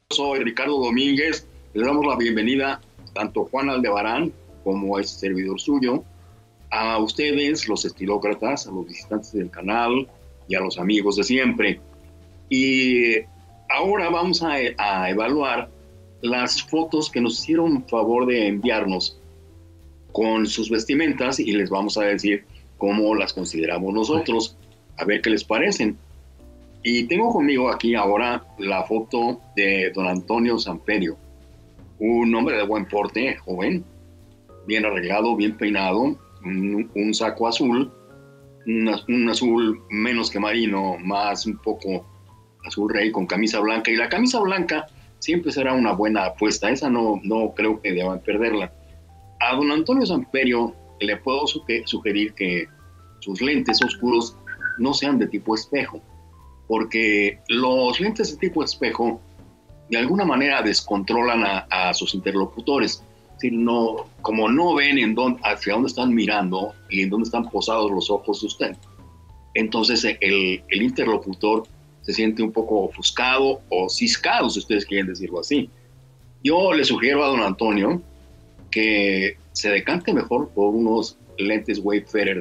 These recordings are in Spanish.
Soy Ricardo Domínguez. Les damos la bienvenida tanto Juan Aldebarán como este servidor suyo, a ustedes, los estilócratas, a los visitantes del canal y a los amigos de siempre. Y ahora vamos a evaluar las fotos que nos hicieron favor de enviarnos con sus vestimentas y les vamos a decir cómo las consideramos nosotros, a ver qué les parecen. Y tengo conmigo aquí ahora la foto de don Antonio Samperio, un hombre de buen porte, joven, bien arreglado, bien peinado, un saco azul, un azul menos que marino, más un poco azul rey con camisa blanca. Y la camisa blanca siempre será una buena apuesta, esa no creo que deban perderla. A don Antonio Samperio le puedo sugerir que sus lentes oscuros no sean de tipo espejo, porque los lentes de tipo espejo de alguna manera descontrolan a sus interlocutores. Es decir, como no ven hacia dónde están mirando y en dónde están posados los ojos de usted, entonces el interlocutor se siente un poco ofuscado o ciscado, si ustedes quieren decirlo así. Yo le sugiero a don Antonio que se decante mejor por unos lentes Wayfarer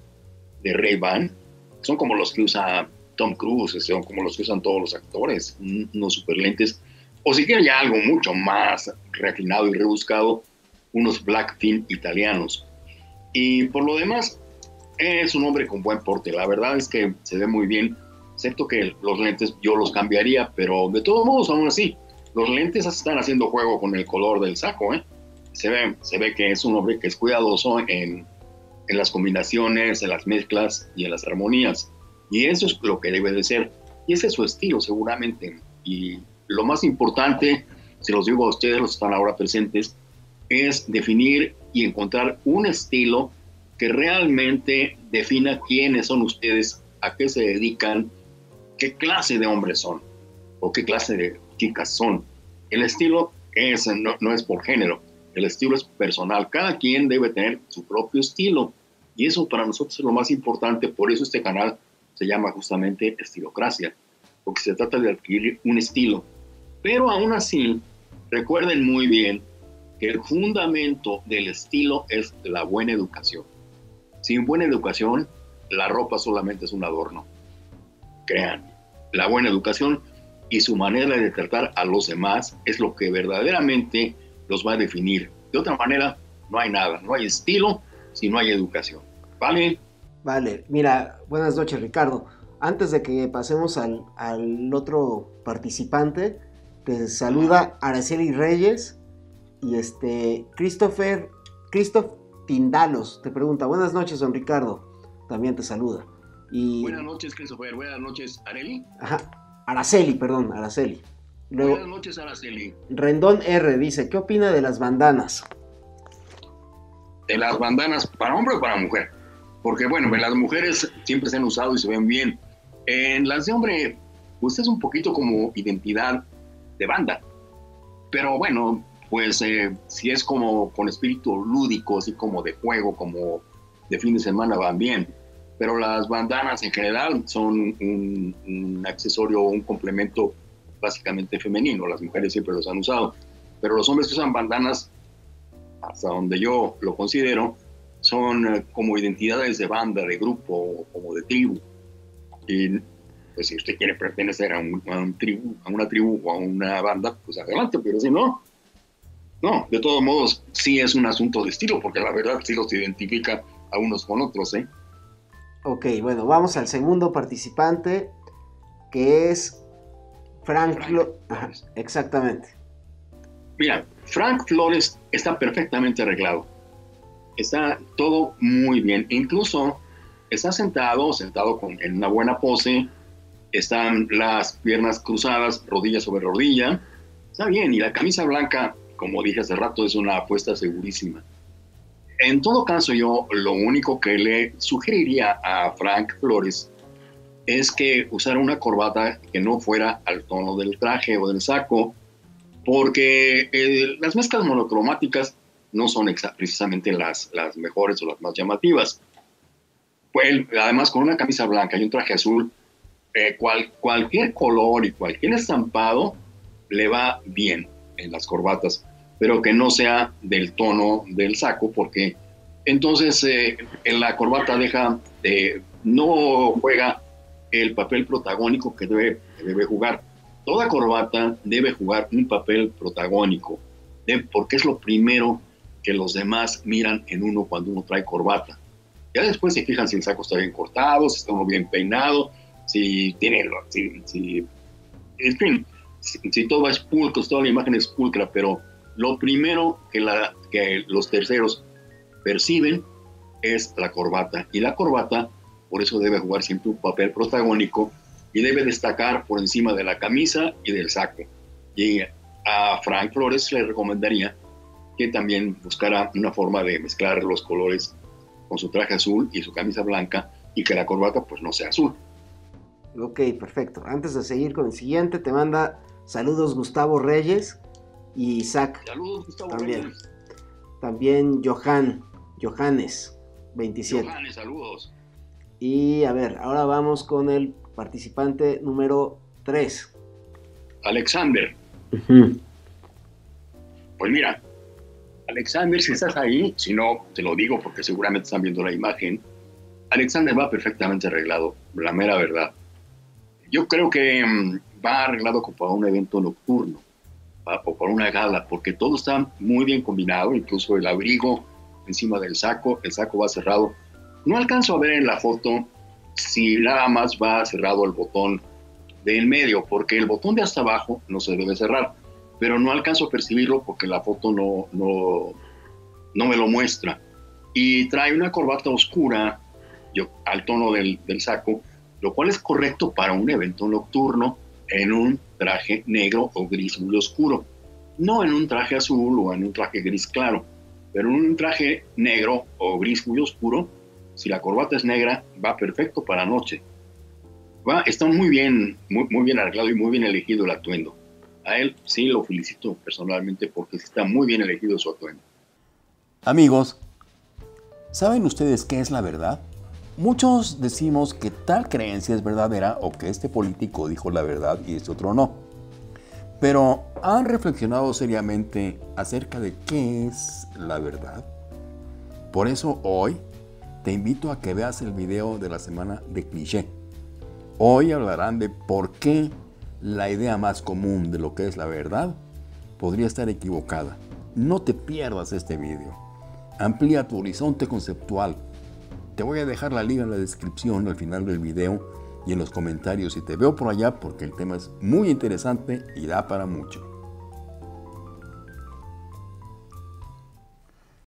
de Ray-Ban. Son como los que usa Tom Cruise, son como los que usan todos los actores, unos super lentes. O si quieren ya algo mucho más refinado y rebuscado, unos Blackfin italianos. Y por lo demás, es un hombre con buen porte. La verdad es que se ve muy bien, excepto que los lentes yo los cambiaría, pero de todos modos, aún así, los lentes están haciendo juego con el color del saco, ¿eh? Se ve que es un hombre que es cuidadoso en las combinaciones, en las mezclas y en las armonías. Y eso es lo que debe de ser. Y ese es su estilo, seguramente. Y lo más importante, se los digo a ustedes, los que están ahora presentes, es definir y encontrar un estilo que realmente defina quiénes son ustedes, a qué se dedican, qué clase de hombres son o qué clase de chicas son. El estilo no es por género, el estilo es personal. Cada quien debe tener su propio estilo y eso para nosotros es lo más importante. Por eso este canal se llama justamente Estilocracia, porque se trata de adquirir un estilo. Pero aún así, recuerden muy bien que el fundamento del estilo es la buena educación. Sin buena educación, la ropa solamente es un adorno. Crean, la buena educación y su manera de tratar a los demás es lo que verdaderamente los va a definir. De otra manera, no hay nada, no hay estilo si no hay educación. ¿Vale? Vale, mira, buenas noches Ricardo. Antes de que pasemos al otro participante, te saluda Araceli Reyes y Christoph Tindalos te pregunta, buenas noches don Ricardo, también te saluda. Y, Buenas noches, Christopher. Buenas noches, Areli. ajá, Araceli. Buenas Luego, noches, Araceli. Rendón R dice, ¿qué opina de las bandanas? De las bandanas, ¿para hombre o para mujer? Porque, bueno, las mujeres siempre se han usado y se ven bien. En las de hombre, pues es un poquito como identidad de banda. Pero bueno, pues si es como con espíritu lúdico, así como de juego, como de fin de semana, van bien. Pero las bandanas en general son un accesorio, un complemento básicamente femenino. Las mujeres siempre los han usado. Pero los hombres que usan bandanas, hasta donde yo lo considero, son como identidades de banda, de grupo, como de tribu. Y pues si usted quiere pertenecer a una tribu o a una banda, pues adelante, pero si no, no. De todos modos, sí es un asunto de estilo, porque la verdad sí los identifica a unos con otros, ¿eh? Ok, bueno, vamos al segundo participante, que es Frank Ajá, exactamente. Mira, Frank Flores está perfectamente arreglado. Está todo muy bien. Incluso está sentado en una buena pose. Están las piernas cruzadas, rodilla sobre rodilla. Está bien. Y la camisa blanca, como dije hace rato, es una apuesta segurísima. En todo caso, yo lo único que le sugeriría a Frank Flores es que usara una corbata que no fuera al tono del traje o del saco, porque las mezclas monocromáticas no son precisamente las mejores o las más llamativas. Pues, además, con una camisa blanca y un traje azul, cualquier color y cualquier estampado le va bien en las corbatas, pero que no sea del tono del saco, porque entonces en la corbata no juega el papel protagónico que debe jugar. Toda corbata debe jugar un papel protagónico, porque es lo primero que los demás miran en uno cuando uno trae corbata. Ya después se fijan si el saco está bien cortado, si está uno bien peinado, si tiene, en fin, si todo es pulcro, toda la imagen es pulcra, pero lo primero que los terceros perciben es la corbata, y la corbata por eso debe jugar siempre un papel protagónico y debe destacar por encima de la camisa y del saco. Y a Frank Flores le recomendaría que también buscara una forma de mezclar los colores con su traje azul y su camisa blanca, y que la corbata pues no sea azul. Ok, perfecto. Antes de seguir con el siguiente, te manda saludos Gustavo Reyes y Isaac. Saludos, Gustavo también. Reyes. También Johannes 27. Johannes, saludos. Y a ver, ahora vamos con el participante número 3. Alexander. Pues mira, Alexander, si estás ahí, si no, te lo digo porque seguramente están viendo la imagen, Alexander va perfectamente arreglado, la mera verdad. Yo creo que va arreglado como para un evento nocturno o para una gala, porque todo está muy bien combinado, incluso el abrigo encima del saco, el saco va cerrado. No alcanzo a ver en la foto si nada más va cerrado el botón del medio, porque el botón de hasta abajo no se debe cerrar, pero no alcanzo a percibirlo porque la foto no me lo muestra. Y trae una corbata oscura al tono del saco, lo cual es correcto para un evento nocturno en un traje negro o gris muy oscuro, no en un traje azul o en un traje gris claro, pero en un traje negro o gris muy oscuro. Si la corbata es negra, va perfecto para noche. Está muy bien arreglado y muy bien elegido el atuendo. A él sí lo felicito personalmente porque está muy bien elegido su atuendo. Amigos, ¿saben ustedes qué es la verdad? Muchos decimos que tal creencia es verdadera o que este político dijo la verdad y este otro no. Pero ¿han reflexionado seriamente acerca de qué es la verdad? Por eso hoy te invito a que veas el video de la semana de cliché. Hoy hablarán de por qué la idea más común de lo que es la verdad podría estar equivocada. No te pierdas este video. Amplía tu horizonte conceptual. Te voy a dejar la liga en la descripción al final del video y en los comentarios, y te veo por allá porque el tema es muy interesante y da para mucho.